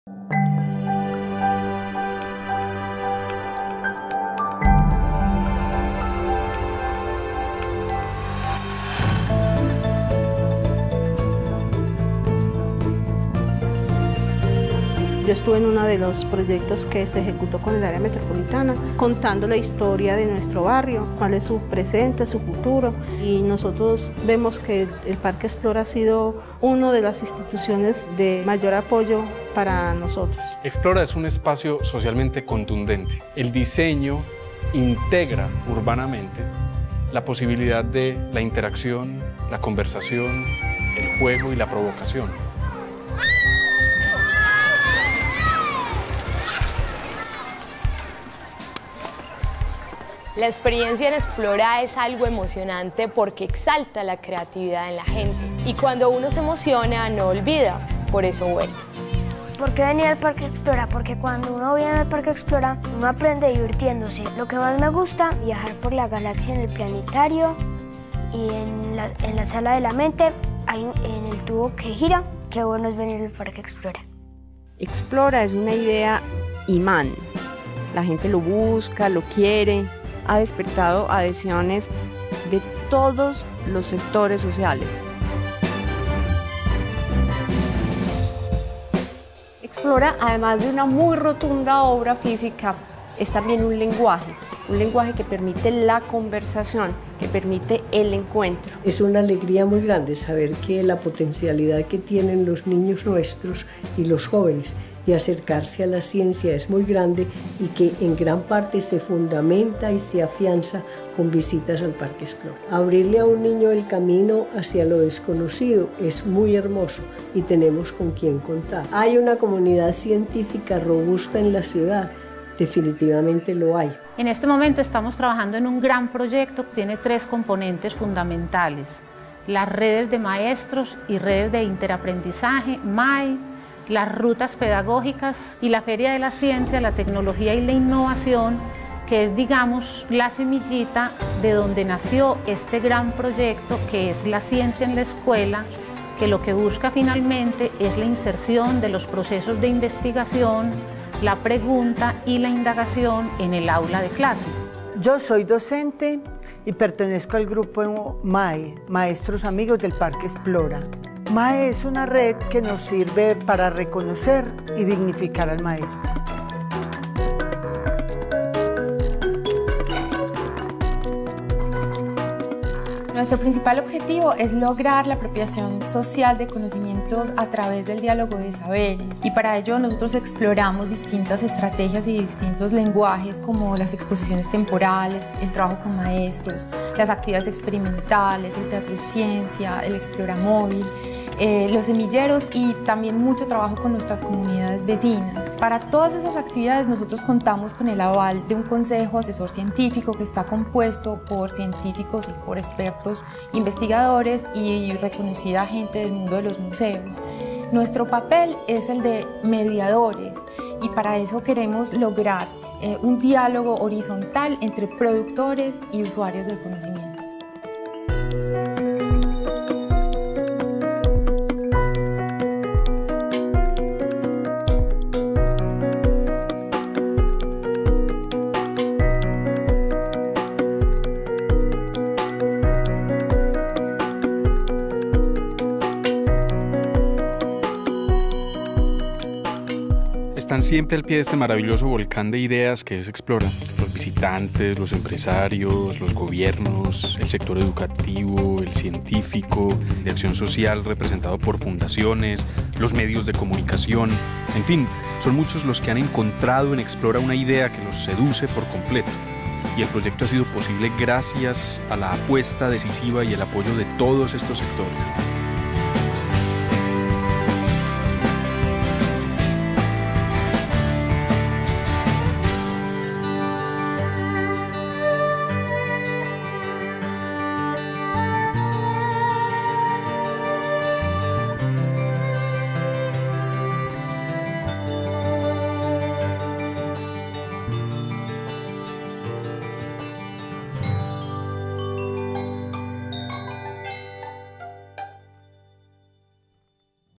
Yo estuve en uno de los proyectos que se ejecutó con el área metropolitana, contando la historia de nuestro barrio, cuál es su presente, su futuro. Y nosotros vemos que el Parque Explora ha sido una de las instituciones de mayor apoyo para nosotros. Explora es un espacio socialmente contundente. El diseño integra urbanamente la posibilidad de la interacción, la conversación, el juego y la provocación. La experiencia en Explora es algo emocionante porque exalta la creatividad en la gente. Y cuando uno se emociona, no olvida, por eso vuelve. ¿Por qué venir al Parque Explora? Porque cuando uno viene al Parque Explora, uno aprende divirtiéndose. Lo que más me gusta, viajar por la galaxia en el planetario y en la sala de la mente, en el tubo que gira. Qué bueno es venir al Parque Explora. Explora es una idea imán. La gente lo busca, lo quiere. Ha despertado adhesiones de todos los sectores sociales. Explora, además de una muy rotunda obra física, es también un lenguaje que permite la conversación, que permite el encuentro. Es una alegría muy grande saber que la potencialidad que tienen los niños nuestros y los jóvenes de acercarse a la ciencia es muy grande y que en gran parte se fundamenta y se afianza con visitas al Parque Explora. Abrirle a un niño el camino hacia lo desconocido es muy hermoso y tenemos con quién contar. Hay una comunidad científica robusta en la ciudad, definitivamente lo hay. En este momento estamos trabajando en un gran proyecto que tiene 3 componentes fundamentales: las redes de maestros y redes de interaprendizaje, MAE, las rutas pedagógicas y la Feria de la Ciencia, la Tecnología y la Innovación, que es, digamos, la semillita de donde nació este gran proyecto que es la ciencia en la escuela, que lo que busca finalmente es la inserción de los procesos de investigación, la pregunta y la indagación en el aula de clase. Yo soy docente y pertenezco al grupo MAE, Maestros Amigos del Parque Explora. MAE es una red que nos sirve para reconocer y dignificar al maestro. Nuestro principal objetivo es lograr la apropiación social de conocimientos a través del diálogo de saberes, y para ello nosotros exploramos distintas estrategias y distintos lenguajes como las exposiciones temporales, el trabajo con maestros, las actividades experimentales, el teatro ciencia, el Explora móvil, los semilleros y también mucho trabajo con nuestras comunidades vecinas. Para todas esas actividades nosotros contamos con el aval de un consejo asesor científico que está compuesto por científicos y por expertos investigadores y reconocida gente del mundo de los museos. Nuestro papel es el de mediadores y para eso queremos lograr un diálogo horizontal entre productores y usuarios del conocimiento. Están siempre al pie de este maravilloso volcán de ideas que es Explora. Los visitantes, los empresarios, los gobiernos, el sector educativo, el científico, de acción social representado por fundaciones, los medios de comunicación. En fin, son muchos los que han encontrado en Explora una idea que los seduce por completo. Y el proyecto ha sido posible gracias a la apuesta decisiva y el apoyo de todos estos sectores.